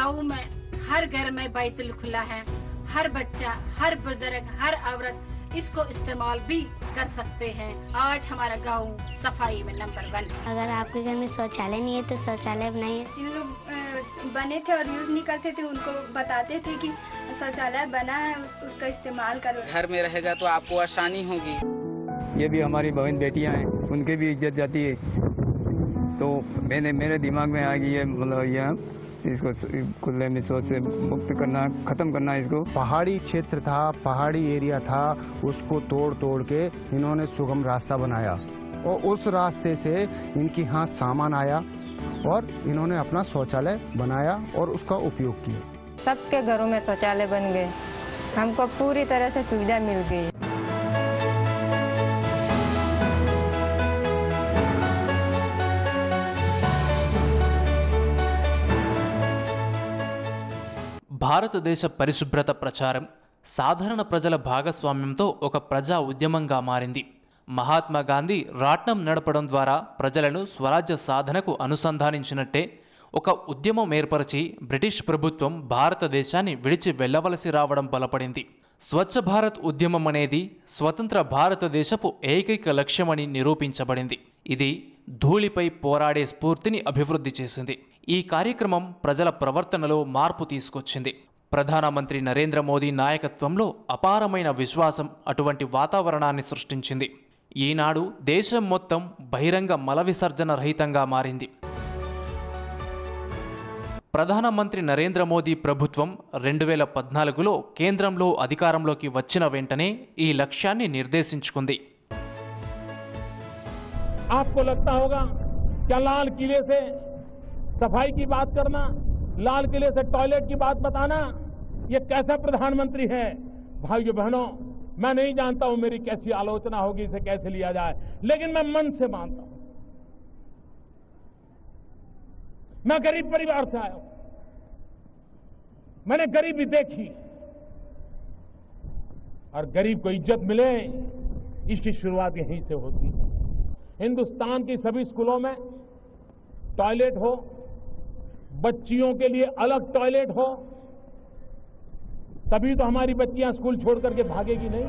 गाँव में हर घर में बैतुल खुला है, हर बच्चा, हर बुजुर्ग, हर औरत इसको इस्तेमाल भी कर सकते हैं। आज हमारा गांव सफाई में नंबर 1 है। अगर आपके घर में शौचालय नहीं है तो शौचालय बनाइए। जिन लोग बने थे और यूज नहीं करते थे उनको बताते थे कि शौचालय बना है, उसका इस्तेमाल करो। घर में रहेगा तो आपको आसानी होगी। ये भी हमारी बहन बेटियां हैं, उनकी भी इज्जत जाती है। तो मेरे दिमाग में आ गई है, मतलब यह इसको खुले में शौच से मुक्त करना, खत्म करना। इसको पहाड़ी क्षेत्र था, पहाड़ी एरिया था, उसको तोड़ के इन्होंने सुगम रास्ता बनाया और उस रास्ते से इनके यहाँ सामान आया और इन्होंने अपना शौचालय बनाया और उसका उपयोग किया। सबके घरों में शौचालय बन गए, हमको पूरी तरह से सुविधा मिल गई। భారతదేశ పరిశుభ్రత ప్రచారం సాధారణ ప్రజల భాగస్వామ్యంతో ఒక ప్రజా ఉద్యమంగా మారింది. మహాత్మా గాంధీ రాట్నం నడపడం ద్వారా ప్రజలను స్వరాజ్య సాధనకు అనుసంధానించినట్టే ఒక ఉద్యమం ఏర్పరిచి బ్రిటిష్ ప్రభుత్వం భారతదేశాన్ని విడిచి వెళ్లవలసి రావడం బలపడింది. స్వచ్ఛ భారత్ ఉద్యమం అనేది స్వతంత్ర భారతదేశపు ఏకైక లక్ష్యమని నిరూపించబడింది. ఇది ధూళిపై పోరాడే స్ఫూర్తిని అభివృద్ధి చేసింది. ఈ కార్యక్రమం ప్రజల ప్రవర్తనలో మార్పు తీసుకొచ్చింది. ప్రధానమంత్రి నరేంద్ర మోదీ నాయకత్వంలో అపారమైన విశ్వాసం అటువంటి వాతావరణాన్ని సృష్టించింది. ఈనాడు దేశం మొత్తం బహిరంగ మల విసర్జన రహితంగా మారింది. ప్రధానమంత్రి నరేంద్ర మోదీ ప్రభుత్వం 2014లో కేంద్రంలో అధికారంలోకి వచ్చిన వెంటనే ఈ లక్ష్యాన్ని నిర్దేశించుకుంది. आपको लगता होगा क्या लाल किले से सफाई की बात करना, लाल किले से टॉयलेट की बात बताना, ये कैसा प्रधानमंत्री है? भाइयों बहनों, मैं नहीं जानता हूं मेरी कैसी आलोचना होगी, इसे कैसे लिया जाए, लेकिन मैं मन से मानता हूं। मैं गरीब परिवार से आया हूं, मैंने गरीबी देखी और गरीब को इज्जत मिले इसकी शुरुआत यहीं से होती है। हिंदुस्तान की सभी स्कूलों में टॉयलेट हो, बच्चियों के लिए अलग टॉयलेट हो, तभी तो हमारी बच्चियां स्कूल छोड़ करके भागेगी नहीं।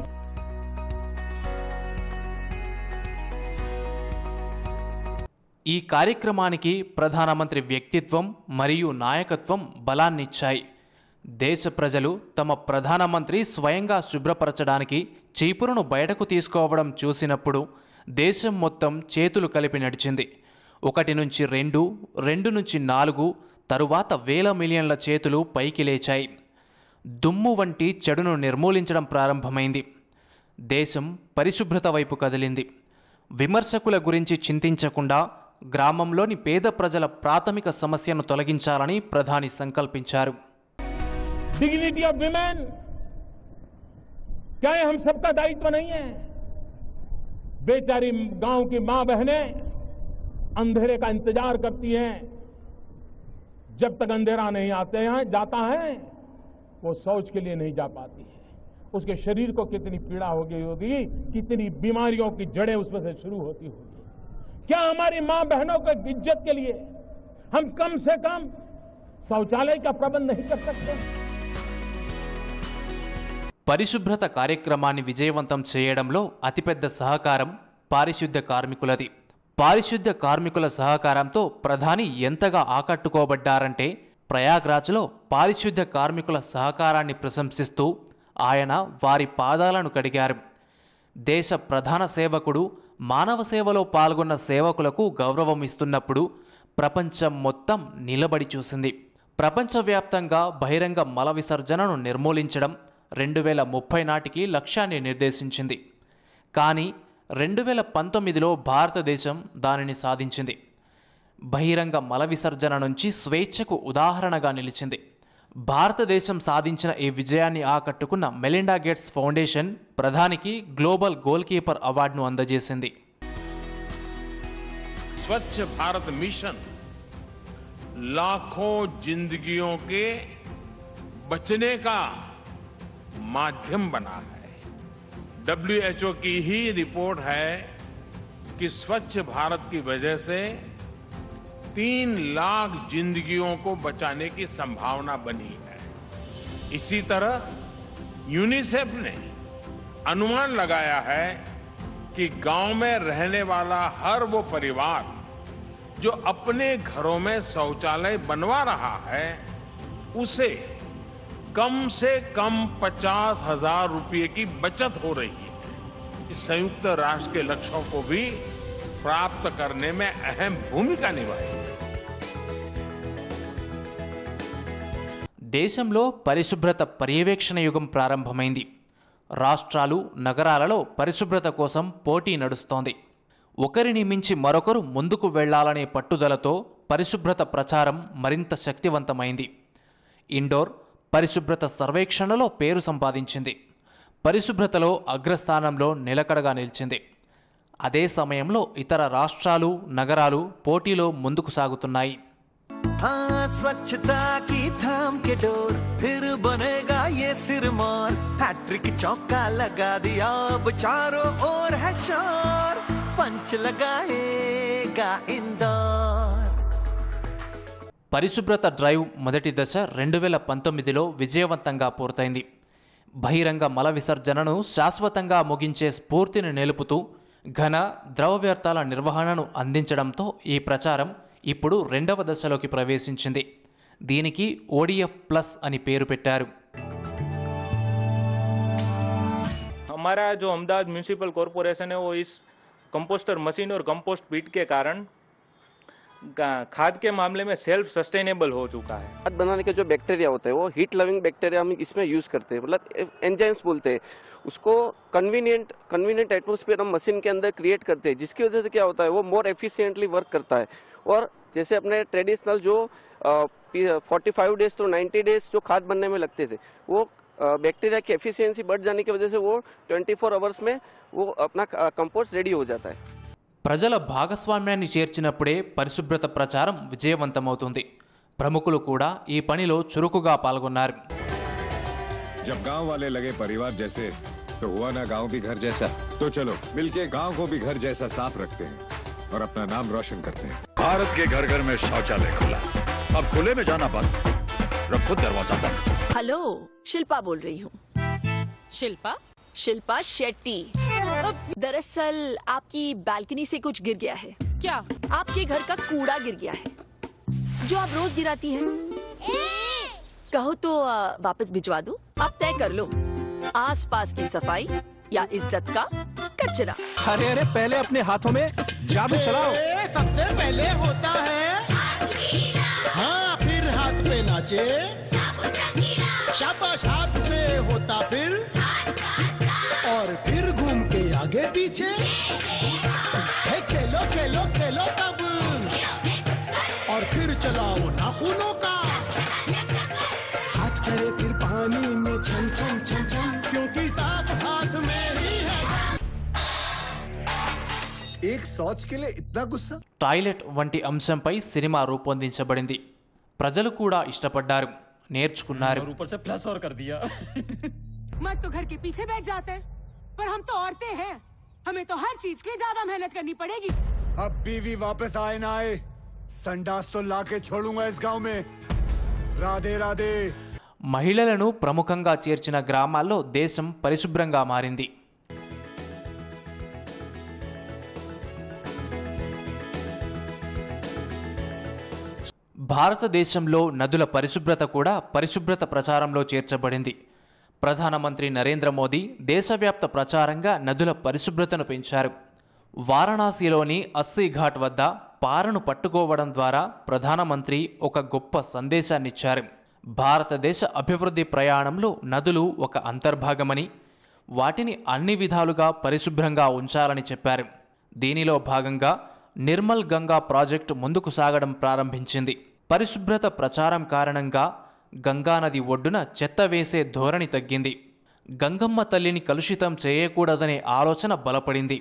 ఈ కార్యక్రమానికి ప్రధానమంత్రి వ్యక్తిత్వం మరియు నాయకత్వం బలాన్నిచ్చాయి. దేశ ప్రజలు తమ ప్రధానమంత్రి స్వయంగా శుభ్రపరచడానికి చీపురును బయటకు తీసుకోవడం చూసినప్పుడు దేశం మొత్తం చేతులు కలిపి నడిచింది. 1 నుంచి 2, 2 నుంచి 4, తరువాత వేల మిలియన్ల చేతులు పైకి లేచాయి. దుమ్ము వంటి చెడును నిర్మూలించడం ప్రారంభమైంది. దేశం పరిశుభ్రత వైపు కదిలింది. విమర్శకుల గురించి చింతించకుండా గ్రామంలోని పేద ప్రజల ప్రాథమిక సమస్యను తొలగించాలని ప్రధాని సంకల్పించారు. डिग्निटी ऑफ विमेन, क्या ये हम सबका दायित्व नहीं है? बेचारी गांव की मां बहनें अंधेरे का इंतजार करती हैं, जब तक अंधेरा नहीं जाता है वो शौच के लिए नहीं जा पाती है। उसके शरीर को कितनी पीड़ा हो गई होगी, कितनी बीमारियों की जड़ें उसमें से शुरू होती होगी। क्या हमारी मां बहनों को इज्जत के लिए हम कम से कम शौचालय का प्रबंध नहीं कर सकते? పరిశుభ్రత కార్యక్రమాన్ని విజయవంతం చేయడంలో అతిపెద్ద సహకారం పారిశుద్ధ్య కార్మికులది. పారిశుద్ధ్య కార్మికుల సహకారంతో ప్రధాని ఎంతగా ఆకట్టుకోబడ్డారంటే ప్రయాగ్రాజ్లో పారిశుద్ధ్య కార్మికుల సహకారాన్ని ప్రశంసిస్తూ ఆయన వారి పాదాలను కడిగారు. దేశ ప్రధాన సేవకుడు మానవ సేవలో పాల్గొన్న సేవకులకు గౌరవం ఇస్తున్నప్పుడు ప్రపంచం మొత్తం నిలబడి చూసింది. ప్రపంచవ్యాప్తంగా బహిరంగ మల విసర్జనను నిర్మూలించడం 2030 నాటికి లక్ష్యాన్ని నిర్దేశించింది. కానీ 2019లో భారతదేశం దానిని సాధించింది. బహిరంగ మల విసర్జన నుంచి స్వేచ్ఛకు ఉదాహరణగా నిలిచింది. భారతదేశం సాధించిన ఈ విజయాన్ని ఆకట్టుకున్న మెలిండా గేట్స్ ఫౌండేషన్ ప్రధానికి గ్లోబల్ గోల్ కీపర్ అవార్డును అందజేసింది. स्वच्छ भारत मिशन लाखों जिंदगियों के बचने का माध्यम बना है। WHO की ही रिपोर्ट है कि स्वच्छ भारत की वजह से 3 लाख जिंदगियों को बचाने की संभावना बनी है। इसी तरह यूनिसेफ ने अनुमान लगाया है कि गांव में रहने वाला हर वो परिवार जो अपने घरों में शौचालय बनवा रहा है, उसे कम से कम 50,000 रुपये की बचत हो रही है। इस संयुक्त राष्ट्र के लक्ष्यों को भी प्राप्त करने में अहम भूमिका निभाई। దేశంలో పరిశుభ్రత పర్యవేక్షణ యుగం ప్రారంభమైంది. రాష్ట్రాలు, నగరాలలో పరిశుభ్రత కోసం పోటీ నడుస్తోంది. ఒకరిని మించి మరొకరు ముందుకు వెళ్లాలనే పట్టుదలతో పరిశుభ్రత ప్రచారం మరింత శక్తివంతమైంది. ఇండోర్ పరిశుభ్రత సర్వేక్షణలో పేరు సంపాదించింది. పరిశుభ్రతలో అగ్రస్థానంలో నిలకడగా నిలిచింది. అదే సమయంలో ఇతర రాష్ట్రాలు, నగరాలు పోటీలో ముందుకు సాగుతున్నాయి. स्वच्छता की थाम के डोर फिर बनेगा ये सिरमौर, हैट्रिक चौका लगा दिया अब चारों ओर है शोर, पंच लगाएगा इंदौर. పరిశుభ్రత డ్రైవ్ మొదటి దశ 2019లో విజయవంతంగా పూర్తయింది. బహిరంగ మల విసర్జనను శాశ్వతంగా ముగించే స్ఫూర్తిని నిలుపుతూ ఘన, ద్రవ వ్యర్థాల నిర్వహణను అందించడంతో ఈ ప్రచారం ఇప్పుడు రెండవ దశలోకి ప్రవేశించింది. దీనికి ఓడిఎఫ్ ప్లస్ అని పేరు పెట్టారు. हमारा जो अहमदाबाद म्यूनिसिपल कॉरपोरेशन है वो इस कंपोस्टर मशीन और कंपोस्ट पिट के कारण खाद के मामले में सेल्फ सस्टेनेबल हो चुका है. खाद बनाने के जो बैक्टीरिया होते हैं वो हीट लविंग बैक्टीरिया हम इसमें यूज करते हैं, मतलब एंजाइम्स बोलते हैं उसको. कन्वीनियंट एटमॉस्फेयर हम मशीन के अंदर क्रिएट करते हैं, जिसकी वजह से क्या होता है वो मोर एफिशिएंटली वर्क करता है. और जैसे अपने ट्रेडिशनल जो 45 डेज तो 90 डेज जो खाद बनने में लगते थे, वो बैक्टीरिया की एफिशिएंसी बढ़ जाने की वजह से वो 24 आवर्स में वो अपना कंपोस्ट रेडी हो जाता है. ప్రజల భాగస్వామ్యాన్ని చేర్చినప్పుడే పరిశుభ్రత ప్రచారం విజయవంతమవుతుంది. ప్రముఖులు కూడా ఈ పనిలో చురుకుగా పాల్గొన్నారు. जब गांव वाले लगे परिवार जैसे तो हुआ ना गांव भी घर जैसा. तो चलो मिलके गांव को भी घर जैसा साफ रखते हैं और अपना नाम रोशन करते हैं. भारत के घर घर में शौचालय खुला, अब खुले में जाना बंद, रखो दरवाजा बंद. हेलो, शिल्पा बोल रही हूँ. शिल्पा शेट्टी. दरअसल आपकी बालकनी से कुछ गिर गया है. क्या? आपके घर का कूड़ा गिर गया है जो आप रोज गिराती हैं. कहो तो वापस भिजवा दूं. आप तय कर लो, आसपास की सफाई या इज्जत का कचरा. अरे अरे, पहले अपने हाथों में जादू चलाओ. सबसे पहले होता है हाँ, फिर हाथ पे नाचे, शाबाश हाथ से होता फिर, और फिर घूम के आगे पीछे. खेलो खेलो खेलो तब, और फिर चलाओ नाखूनों का. हाथ करे फिर पानी में छन छन छन छन, क्योंकि साथ हाथ में ही है. एक शौच के लिए इतना गुस्सा. టాయిలెట్ వంటి అంశంపై సినిమా రూపొందించబడింది. ప్రజలు కూడా ఇష్టపడ్డారు, నేర్చుకున్నారు. ऊपर से प्लस और कर दिया. मर्द तो घर के पीछे बैठ जाते हैं, पर हम तो औरतें हैं, हमें तो हर चीज के लिए ज्यादा मेहनत करनी पड़ेगी. अब बीवी वापस आए ना आए, संडास तो लाके छोड़ूंगा इस गांव में. राधे राधे. మహిళలను ప్రముఖంగా చేర్చిన గ్రామాల్లో దేశం పరిశుభ్రంగా మారింది. భారతదేశంలో నదుల పరిశుభ్రత కూడా పరిశుభ్రత ప్రచారంలో చేర్చబడింది. ప్రధానమంత్రి నరేంద్ర మోదీ దేశవ్యాప్త ప్రచారంగా నదుల పరిశుభ్రతను పెంచారు. వారణాసిలోని 80 ఘాట్ వద్ద పారను పట్టుకోవడం ద్వారా ప్రధానమంత్రి ఒక గొప్ప సందేశాన్నిచ్చారు. భారతదేశ అభివృద్ధి ప్రయాణంలో నదులు ఒక అంతర్భాగమని, వాటిని అన్ని విధాలుగా పరిశుభ్రంగా ఉంచాలని చెప్పారు. దీనిలో భాగంగా నిర్మల్ గంగా ప్రాజెక్టు ముందుకు సాగడం ప్రారంభించింది. పరిశుభ్రత ప్రచారం కారణంగా గంగానది ఒడ్డున చెత్త వేసే ధోరణి తగ్గింది. గంగమ్మ తల్లిని కలుషితం చేయకూడదనే ఆలోచన బలపడింది.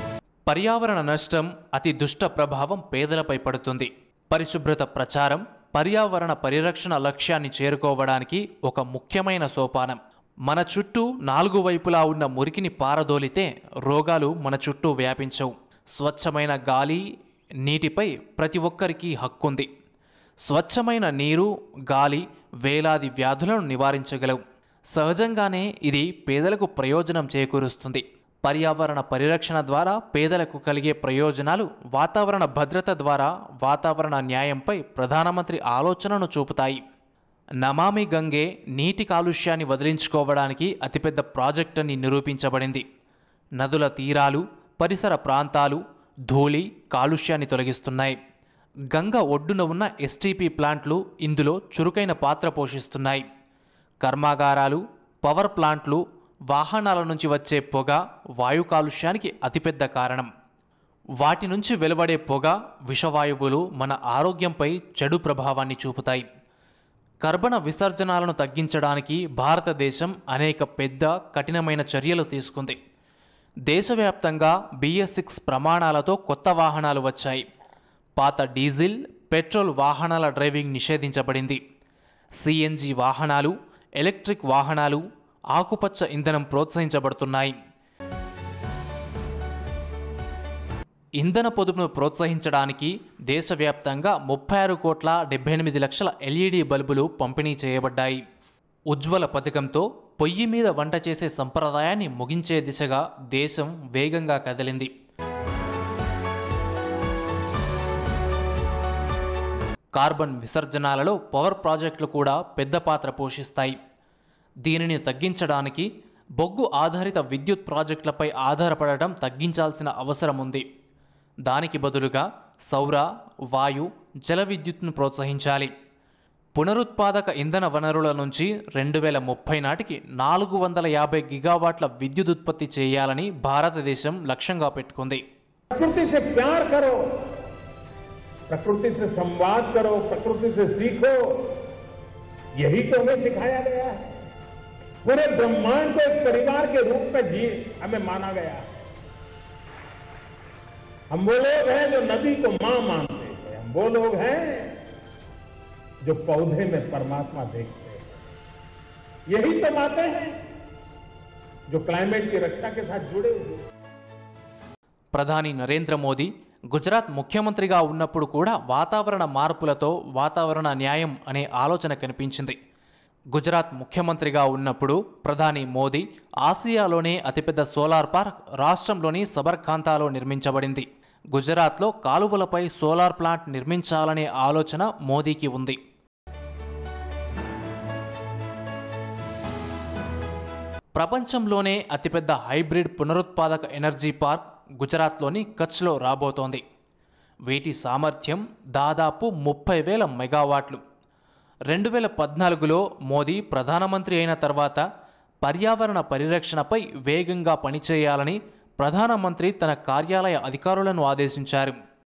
పర్యావరణ నష్టం, అతి దుష్ట ప్రభావం పేదలపై పడుతుంది. పరిశుభ్రత ప్రచారం పర్యావరణ పరిరక్షణ లక్ష్యాన్ని చేరుకోవడానికి ఒక ముఖ్యమైన సోపానం. మన చుట్టూ 4 వైపులా ఉన్న మురికిని పారదోలితే రోగాలు మన చుట్టూ వ్యాపించవు. స్వచ్ఛమైన గాలి, నీటిపై ప్రతి ఒక్కరికి హక్కుంది. స్వచ్ఛమైన నీరు, గాలి వేలాది వ్యాధులను నివారించగలవు. సహజంగానే ఇది పేదలకు ప్రయోజనం చేకూరుస్తుంది. పర్యావరణ పరిరక్షణ ద్వారా పేదలకు కలిగే ప్రయోజనాలు వాతావరణ భద్రత ద్వారా వాతావరణ న్యాయంపై ప్రధానమంత్రి ఆలోచనను చూపుతాయి. నమామి గంగే నీటి కాలుష్యాన్ని వదిలించుకోవడానికి అతిపెద్ద ప్రాజెక్ట్ అని నిరూపించబడింది. నదుల తీరాలు, పరిసర ప్రాంతాలు ధూళి, కాలుష్యాన్ని తొలగిస్తున్నాయి. గంగ ఒడ్డున ఉన్న ఎస్టీపీ ప్లాంట్లు ఇందులో చురుకైన పాత్ర పోషిస్తున్నాయి. కర్మాగారాలు, పవర్ ప్లాంట్లు, వాహనాల నుంచి వచ్చే పొగ వాయు కాలుష్యానికి అతిపెద్ద కారణం. వాటి నుంచి వెలువడే పొగ, విషవాయువులు మన ఆరోగ్యంపై చెడు ప్రభావాన్ని చూపుతాయి. కర్బన విసర్జనాలను తగ్గించడానికి భారతదేశం అనేక పెద్ద, కఠినమైన చర్యలు తీసుకుంది. దేశవ్యాప్తంగా BS6 ప్రమాణాలతో కొత్త వాహనాలు వచ్చాయి. పాత డీజిల్, పెట్రోల్ వాహనాల డ్రైవింగ్ నిషేధించబడింది. CNG వాహనాలు, ఎలక్ట్రిక్ వాహనాలు, ఆకుపచ్చ ఇంధనం ప్రోత్సహించబడుతున్నాయి. ఇంధన పొదుపును ప్రోత్సహించడానికి దేశవ్యాప్తంగా 36,78,00,000 LED బల్బులు పంపిణీ చేయబడ్డాయి. ఉజ్వల పథకంతో పొయ్యి మీద వంట చేసే సంప్రదాయాన్ని ముగించే దిశగా దేశం వేగంగా కదిలింది. కార్బన్ విసర్జనాలలో పవర్ ప్రాజెక్టులు కూడా పెద్ద పాత్ర పోషిస్తాయి. దీనిని తగ్గించడానికి బొగ్గు ఆధారిత విద్యుత్ ప్రాజెక్టులపై ఆధారపడటం తగ్గించాల్సిన అవసరం ఉంది. దానికి బదులుగా సౌర, వాయు, జల విద్యుత్ను ప్రోత్సహించాలి. పునరుత్పాదక ఇంధన వనరుల నుంచి 2030 నాటికి 450 గిగావాట్ల విద్యుత్ ఉత్పత్తి చేయాలని భారతదేశం లక్ష్యంగా పెట్టుకుంది. प्रकृति से प्यार करो, प्रकृति से संवाद करो, प्रकृति से सीखो, यही तो हमें सिखाया गया है. पूरे ब्रह्मांड को एक परिवार के रूप में हमें माना गया है. हम वो लोग हैं जो नदी को मां मानते हैं. हम वो लोग हैं जो पौधे में परमात्मा देखते हैं. यही तो बातें हैं जो क्लाइमेट की रक्षा के साथ जुड़े हुए. ప్రధాని నరేంద్ర మోదీ గుజరాత్ ముఖ్యమంత్రిగా ఉన్నప్పుడు కూడా వాతావరణ మార్పులతో వాతావరణ న్యాయం అనే ఆలోచన కనిపించింది. గుజరాత్ ముఖ్యమంత్రిగా ఉన్నప్పుడు ప్రధాని మోదీ ఆసియాలోనే అతిపెద్ద సోలార్ పార్క్ రాష్ట్రంలోని సబర్కాంతాలో నిర్మించబడింది. గుజరాత్లో కాలువలపై సోలార్ ప్లాంట్ నిర్మించాలనే ఆలోచన మోదీకి ఉంది. ప్రపంచంలోనే అతిపెద్ద హైబ్రిడ్ పునరుత్పాదక ఎనర్జీ పార్క్ గుజరాత్లోని కచ్లో రాబోతోంది. వీటి సామర్థ్యం దాదాపు 30,000 మెగావాట్లు. 2014లో మోదీ ప్రధానమంత్రి అయిన తర్వాత పర్యావరణ పరిరక్షణపై వేగంగా పనిచేయాలని ప్రధానమంత్రి తన కార్యాలయ అధికారులను ఆదేశించారు.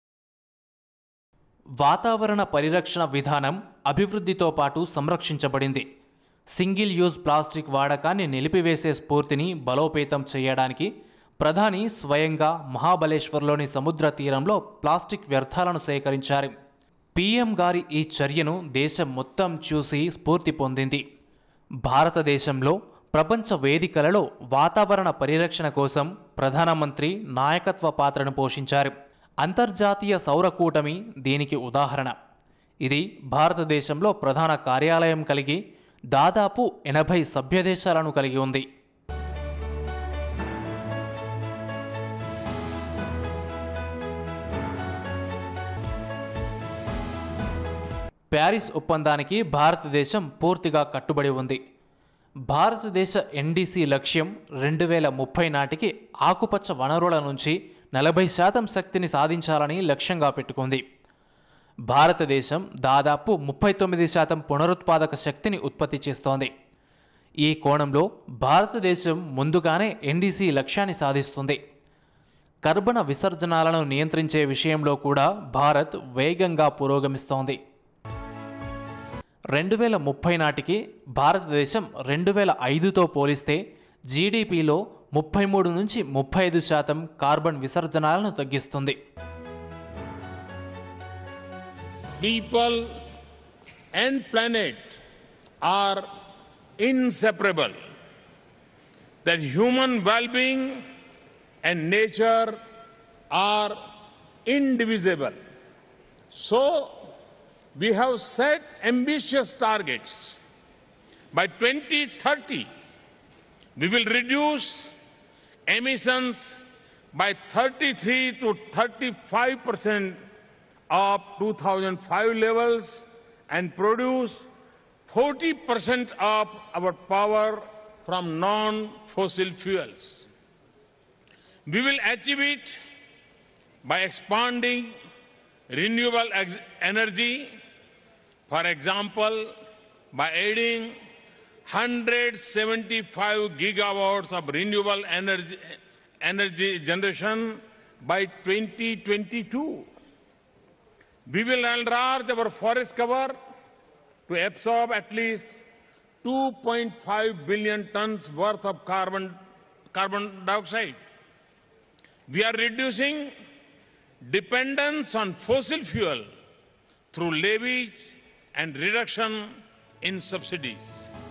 వాతావరణ పరిరక్షణ విధానం అభివృద్ధితో పాటు సంరక్షించబడింది. సింగిల్ యూజ్ ప్లాస్టిక్ వాడకాన్ని నిలిపివేసే స్ఫూర్తిని బలోపేతం చేయడానికి ప్రధాని స్వయంగా మహాబలేశ్వర్లోని సముద్ర తీరంలో ప్లాస్టిక్ వ్యర్థాలను సేకరించారు. PM గారి ఈ చర్యను దేశం మొత్తం చూసి స్ఫూర్తి పొందింది. భారతదేశంలో ప్రపంచ వేదికలలో వాతావరణ పరిరక్షణ కోసం ప్రధానమంత్రి నాయకత్వ పాత్రను పోషించారు. అంతర్జాతీయ సౌర కూటమి దీనికి ఉదాహరణ. ఇది భారతదేశంలో ప్రధాన కార్యాలయం కలిగి దాదాపు 80 సభ్యదేశాలను కలిగి ఉంది. ప్యారిస్ ఒప్పందానికి భారతదేశం పూర్తిగా కట్టుబడి ఉంది. భారతదేశ NDC లక్ష్యం 2030 నాటికి ఆకుపచ్చ వనరుల నుంచి 40% శక్తిని సాధించాలని లక్ష్యంగా పెట్టుకుంది. భారతదేశం దాదాపు 39% పునరుత్పాదక శక్తిని ఉత్పత్తి చేస్తోంది. ఈ కోణంలో భారతదేశం ముందుగానే NDC లక్ష్యాన్ని సాధిస్తుంది. కర్బన విసర్జనాలను నియంత్రించే విషయంలో కూడా భారత్ వేగంగా పురోగమిస్తోంది. 2030 నాటికి భారతదేశం 2005తో పోలిస్తే GDPలో 33 నుంచి 35% కార్బన్ విసర్జనాలను తగ్గిస్తుంది. People and planet are inseparable, that human well-being and nature are indivisible. So, we have set ambitious targets. By 2030, we will reduce emissions by 33 to 35% of 2005 levels and produce 40% of our power from non-fossil fuels. We will achieve it by expanding renewable energy, for example, by adding 175 gigawatts of renewable energy generation by 2022. We will enlarge our forest cover to absorb at least 2.5 billion tons worth of carbon dioxide. We are reducing dependence on fossil fuel through levies and reduction in subsidies.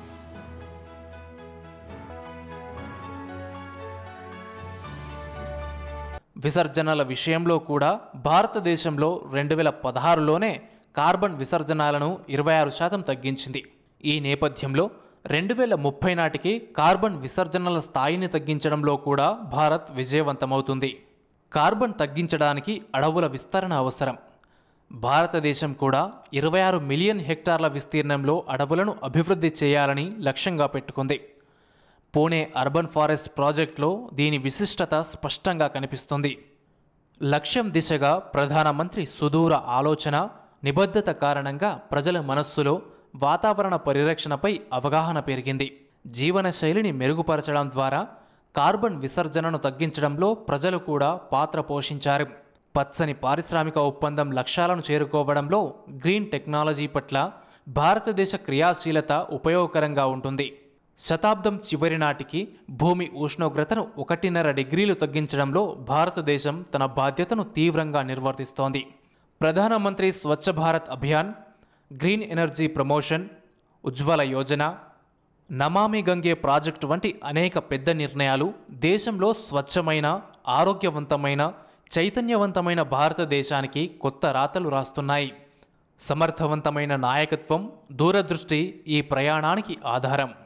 విసర్జనల విషయంలో కూడా భారతదేశంలో 2016లోనే carbon విసర్జనాలను 26% తగ్గించింది. ఈ నేపథ్యంలో 2030 నాటికి carbon విసర్జనల స్థాయిని తగ్గించడంలో కూడా భారత్ విజయవంతమవుతుంది. కార్బన్ తగ్గించడానికి అడవుల విస్తరణ అవసరం. భారతదేశం కూడా 26 మిలియన్ హెక్టార్ల విస్తీర్ణంలో అడవులను అభివృద్ధి చేయాలని లక్ష్యంగా పెట్టుకుంది. పూణే అర్బన్ ఫారెస్ట్ ప్రాజెక్టులో దీని విశిష్టత స్పష్టంగా కనిపిస్తుంది. లక్ష్యం దిశగా ప్రధానమంత్రి సుదూర ఆలోచన, నిబద్ధత కారణంగా ప్రజల మనస్సులో వాతావరణ పరిరక్షణపై అవగాహన పెరిగింది. జీవనశైలిని మెరుగుపరచడం ద్వారా కార్బన్ విసర్జనను తగ్గించడంలో ప్రజలు కూడా పాత్ర పోషించారు. పచ్చని పారిశ్రామిక ఒప్పందం లక్ష్యాలను చేరుకోవడంలో గ్రీన్ టెక్నాలజీ పట్ల భారతదేశ క్రియాశీలత ఉపయోగకరంగా ఉంటుంది. శతాబ్దం చివరి నాటికి భూమి ఉష్ణోగ్రతను 1.5 డిగ్రీలు తగ్గించడంలో భారతదేశం తన బాధ్యతను తీవ్రంగా నిర్వర్తిస్తోంది. ప్రధానమంత్రి Swachh Bharat Abhiyan, green energy promotion, Ujjwala Yojana, Namami Gange project వంటి అనేక పెద్ద నిర్ణయాలు దేశంలో స్వచ్ఛమైన, ఆరోగ్యవంతమైన, చైతన్యవంతమైన భారతదేశానికి కొత్త రాతలు రాస్తున్నాయి. సమర్థవంతమైన నాయకత్వం, దూరదృష్టి ఈ ప్రయాణానికి ఆధారం.